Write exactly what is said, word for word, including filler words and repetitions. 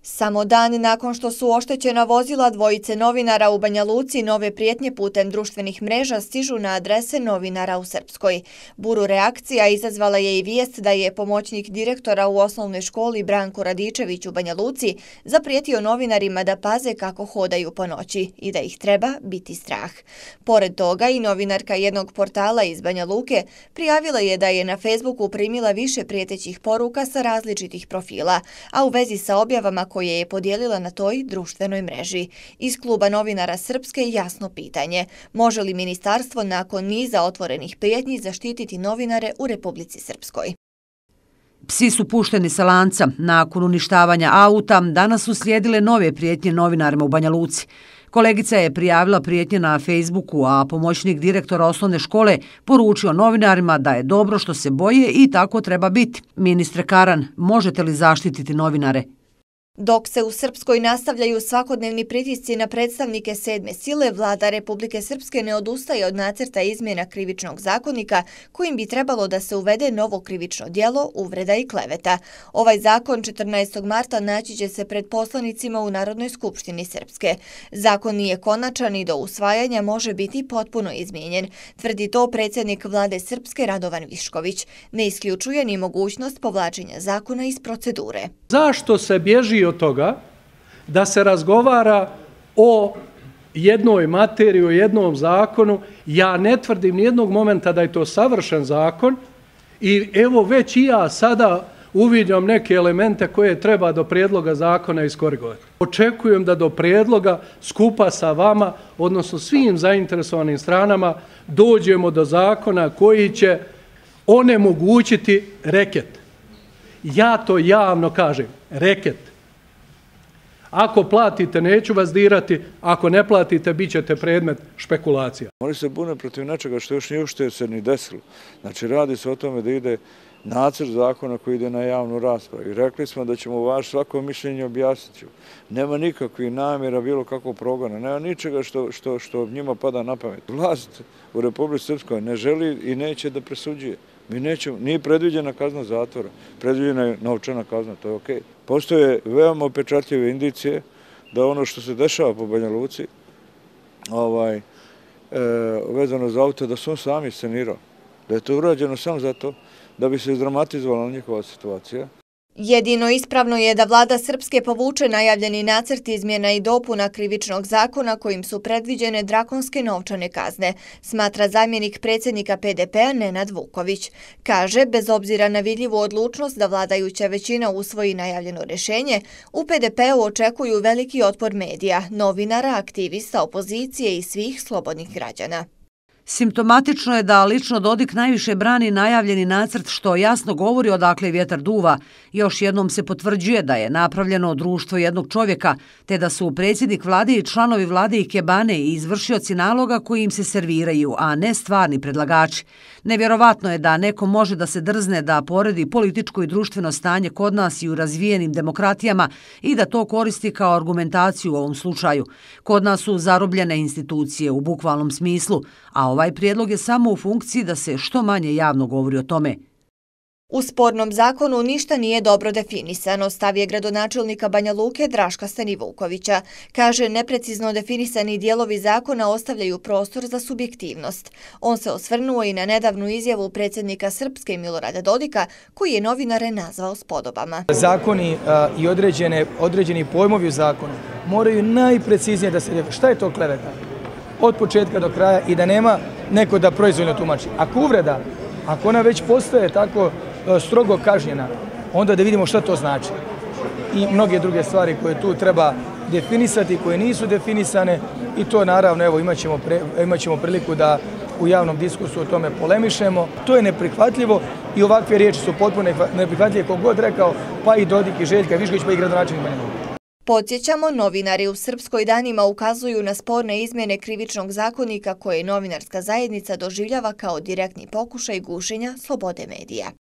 Samo dan nakon što su oštećena vozila dvojice novinara u Banja Luci, nove prijetnje putem društvenih mreža stižu na adrese novinara u Srpskoj. Buru reakcija izazvala je i vijest da je pomoćnik direktora u osnovnoj školi Branko Radičević u Banja Luci zaprijetio novinarima da paze kako hodaju po noći i da ih treba biti strah. Pored toga i novinarka jednog portala iz Banja Luke prijavila je da je na Facebooku primila više prijetećih poruka sa različitih profila, a u vezi sa objavama koje je podijelila na toj društvenoj mreži. Iz kluba novinara Srpske jasno pitanje: može li ministarstvo nakon niza otvorenih prijetnji zaštititi novinare u Republici Srpskoj? Psi su pušteni sa lanca. Nakon uništavanja auta, danas su slijedile nove prijetnje novinarima u Banja Luci. Kolegica je prijavila prijetnje na Facebooku, a pomoćnik direktora osnovne škole poručio novinarima da je dobro što se boje i tako treba biti. Ministre Karan, možete li zaštititi novinare? Dok se u Srpskoj nastavljaju svakodnevni pritisci na predstavnike sedme sile, vlada Republike Srpske ne odustaje od nacrta izmjena krivičnog zakonika kojim bi trebalo da se uvede novo krivično djelo, uvreda i kleveta. Ovaj zakon četrnaestog marta naći će se pred poslanicima u Narodnoj skupštini Srpske. Zakon nije konačan i do usvajanja može biti potpuno izmijenjen, tvrdi to predsjednik vlade Srpske Radovan Višković. Ne isključuje ni mogućnost povlačenja zakona iz procedure. Zašto se bježi od toga da se razgovara o jednoj materiji, o jednom zakonu? Ja ne tvrdim nijednog momenta da je to savršen zakon i evo već i ja sada uviđam neke elemente koje treba do prijedloga zakona iskorigovati. Očekujem da do prijedloga skupa sa vama, odnosno svim zainteresovanim stranama, dođemo do zakona koji će onemogućiti reket. Ja to javno kažem, reket. Ako platite, neću vas dirati, ako ne platite, bit ćete predmet špekulacija. Oni se bune protiv nečega što još nije ušte se ni desilo. Znači, radi se o tome da ide nacrt zakona koji ide na javnu raspravu. I rekli smo da ćemo vaš svako mišljenje objasniti. Nema nikakvih namjera, bilo kakvog progona, nema ničega što, što, što njima pada na pamet. Vlast u Republici Srpskoj ne želi i neće da presuđuje. Mi nećemo, nije predviđena kazna zatvora, predviđena je novčana kazna, to je okej. Postoje veoma upečatljive indicije da ono što se dešava po Banja Luci, ovaj, e, vezano za auto, da su on sami scenirao. Da je to urađeno samo zato da bi se izdramatizovala njihova situacija. Jedino ispravno je da vlada Srpske povuče najavljeni nacrt izmjena i dopuna krivičnog zakona kojim su predviđene drakonske novčane kazne, smatra zamjenik predsjednika P D P-a Nenad Vuković. Kaže, bez obzira na vidljivu odlučnost da vladajuća većina usvoji najavljeno rješenje, u P D P-u očekuju veliki otpor medija, novinara, aktivista, opozicije i svih slobodnih građana. Simptomatično je da lično Dodik najviše brani najavljeni nacrt, što jasno govori odakle vjetar duva. Još jednom se potvrđuje da je napravljeno društvo jednog čovjeka, te da su predsjednik vlade i članovi vlade i kebane i izvršioci naloga koji im se serviraju, a ne stvarni predlagači. Nevjerovatno je da neko može da se drzne da poredi političko i društveno stanje kod nas i u razvijenim demokratijama i da to koristi kao argumentaciju u ovom slučaju. Kod nas su zarobljene institucije u bukvalnom smislu, a ovaj prijedlog je samo u funkciji da se što manje javno govori o tome. U spornom zakonu ništa nije dobro definisano, stav je gradonačelnika Banja Luke Draška Stanivukovića. Kaže, neprecizno definisani dijelovi zakona ostavljaju prostor za subjektivnost. On se osvrnuo i na nedavnu izjavu predsjednika Srpske Milorada Dodika, koji je novinare nazvao spodobama. Zakoni a, i određene, određeni pojmovi u zakonu moraju najpreciznije da se definiraju. Šta je to kleveta? Od početka do kraja i da nema neko da proizvoljno tumači. Ako uvreda, ako ona već postaje tako strogo kažnjena, onda da vidimo šta to znači. I mnoge druge stvari koje tu treba definisati, koje nisu definisane i to naravno, evo, imat ćemo, pre, imat ćemo priliku da u javnom diskursu o tome polemišemo. To je neprihvatljivo i ovakve riječi su potpuno neprihvatljive, kog god rekao, pa i Dodik i Željka Višković, pa i gradonačelnik Banja Luke. Podsjećamo, novinari u Srpskoj danima ukazuju na sporne izmjene krivičnog zakonika koje novinarska zajednica doživljava kao direktni pokušaj gušenja slobode medija.